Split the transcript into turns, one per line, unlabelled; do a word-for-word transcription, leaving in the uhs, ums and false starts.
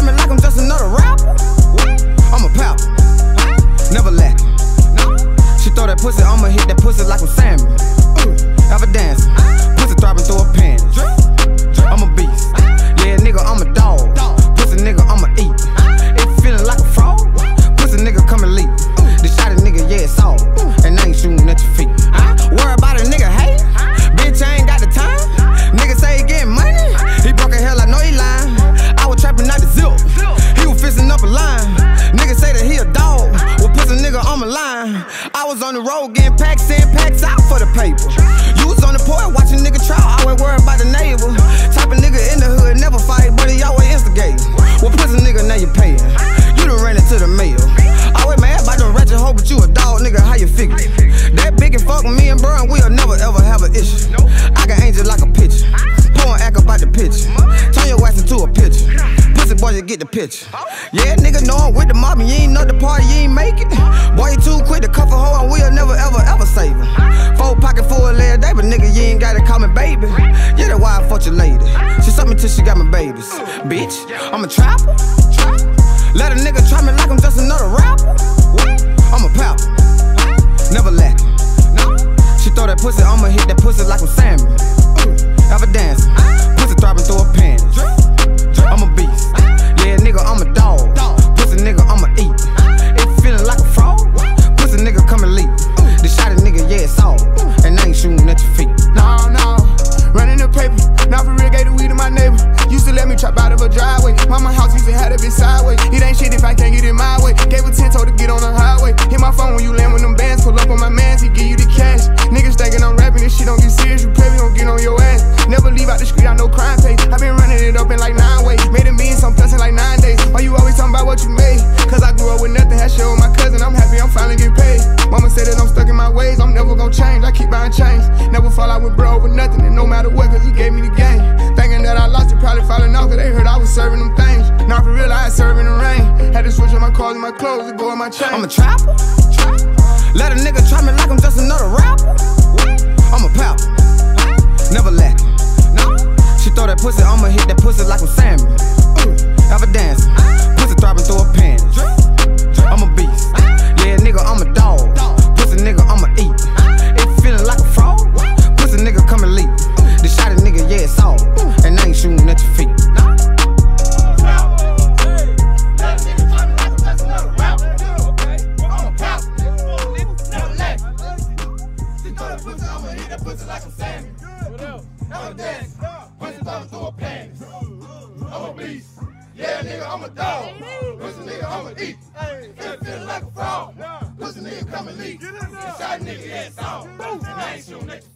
me like I'm just another rapper. I'm a pal, never lack. She throw that pussy, I'ma hit that pussy like I'm Sammy. Ever dancing, pussy throbbing through her panties. I'm a beast, yeah nigga, I'm a dog. Pussy nigga, I'ma eat. If you feeling like a fraud, pussy nigga come and leave. The shot a nigga, yeah it's all, and I ain't shooting at your feet. Worry about a nigga hate, bitch I ain't got the time. Nigga say he getting money, he broke a hell, I know he lying. I was trapping out the zip, he was fisting up a line. Nigga say that he a dog, well pussy nigga I'm a line. I was on the road getting packs in, packs out for the paper. You was on the porch watching nigga try, I ain't worried about the neighbor. Type of nigga in the hood, never fight, but he always instigate. Well pussy nigga, now you paying, you done ran into the mail. Always mad about them ratchet hoe, but you a dog nigga, how you figure? That big and fuck me and bro, and we'll never ever have an issue. I got angel like a picture, pour and act about the picture. Turn your ass into a picture, pussy boy you get the picture. Yeah nigga know I'm with the mob and you ain't know the party, you ain't make it. Boy you too quick to cuff a hoe and we'll never ever ever save her. Four pocket full of lead day, but nigga you ain't gotta call me baby. Yeah that's why I fucked your lady, she sucked me till she got my babies. Bitch, I'm a trapper, let a nigga try me like I'm just another rapper. I'm a pal, never lack. She throw that pussy, I'ma hit that pussy like I'm Sammy. Ever dancing, pussy throbbing through her panties. I'm a beast, yeah nigga I'm a dog. Pussy nigga I'ma eat. If you feeling like a fraud, pussy nigga come and leave. The shot a nigga, yeah it's all, and I ain't shooting at your feet.
No, no, running the paper, now for real gave the weed to my neighbor. Used to let me trap out of a driveway. Mama house used to have it sideways. It ain't shit if I can't get it my way. Gave a ten toe to get on the highway. Hit my phone when you land with them bands. Pull up on my mans, he give you the cash. Niggas thinking I'm rapping, this shit don't get serious. You play, we gon' get on your ass. Never leave out the street, I know crime pay. I been running it up in like nine ways. Made a million, some plus in like nine days. Why you always talking about what you made? Cause I grew up with nothing, had shit with my cousin. I'm happy I'm finally getting paid. Mama said that I'm stuck in my ways, I'm never gon' change. I keep buying chains, never fall out with bro over nothing. And no matter what, cause he gave me the game. Thinking that I lost it, probably falling off, cause they heard I was serving them things. Now for real, I ain't serving the rain. Had to switch up my clothes and my clothes to go in my chain.
I'm a trapper, let a nigga try me like I'm just another rapper. I'm a pal, never lack. She throw that pussy, I'ma hit that pussy like I'm Sammy. Ever dancing, pussy throbbing through her panties. I'm a beast, yeah nigga I'm a dog. Pussy nigga I'ma eat. If you feeling like a fraud, pussy nigga come and leave. The shot a nigga, yeah it's all, and I ain't shooting at your feet.
Pussy like I'm Sammy. I'm a dance. Pussy thumbing through her panties. I'm a beast. Yeah, nigga, I'm a dog. Pussy nigga, I'ma eat. If feeling like a fraud, pussy nigga come and leave. The shot nigga, yeah, it's all. And I ain't shooting at you.